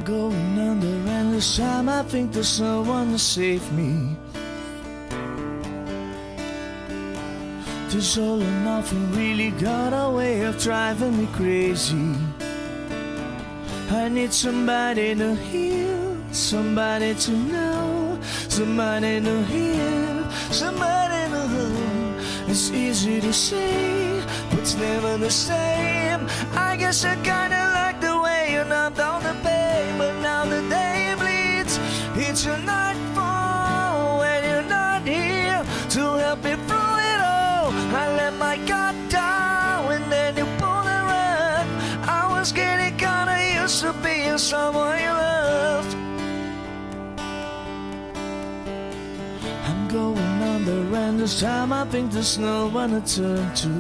going under, and this time I think there's no one to save me. This all or nothing really got a way of driving me crazy. I need somebody to hear, somebody to know, somebody to hear, somebody to hold. It's easy to say, but it's never the same. I guess I kinda like the way you numbed all the pain, but now the day bleeds into nightfall when you're not here to help me through it all. I let my guard down and then you pulled the rug. I was getting kinda used to being someone you loved. I'm going under, and this time I think there's no one to turn to.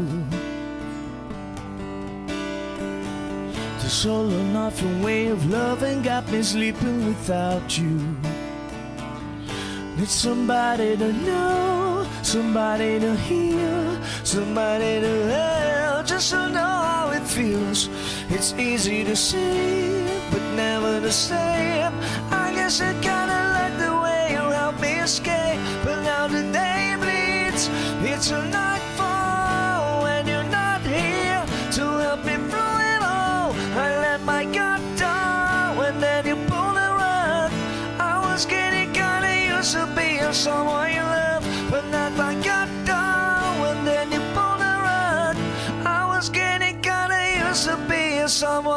This all or nothing way of loving got me sleeping without you. Need somebody to know, somebody to hear, somebody to help, just to know how it feels. It's easy to say, but never the same. I guess I kinda like the way you help me escape, but now the day bleeds into nightfall when you're not here to help me through it all. I let my guard down and then you pulled the rug. I was getting kinda used to being someone you love, but not my guard down and then you pulled the rug. I was getting kinda used to being someone